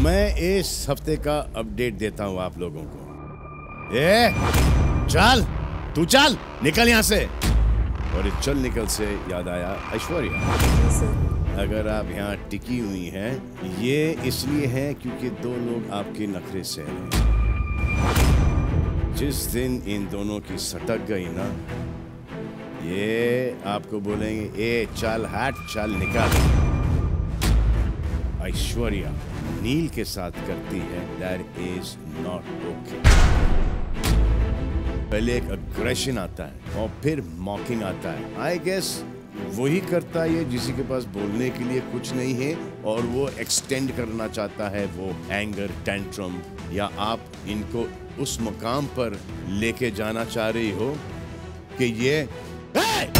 मैं इस हफ्ते का अपडेट देता हूं आप लोगों को। चल, तू चल, निकल यहां से। और इस चल निकल से याद आया, ऐश्वर्या, अगर आप यहाँ टिकी हुई हैं, ये इसलिए है क्योंकि दो लोग आपके नखरे से हैं। जिस दिन इन दोनों की सटक गई ना, ये आपको बोलेंगे, ए चल हट, चल निकल। ऐश्वर्या नील के साथ करती है, दैट इज नॉट ओके। पहले एक अग्रेशन आता है और फिर मॉकिंग आता है। आई गेस वही करता है जिसी के पास बोलने के लिए कुछ नहीं है और वो एक्सटेंड करना चाहता है वो एंगर टेंट्रम, या आप इनको उस मुकाम पर लेके जाना चाह रही हो कि ये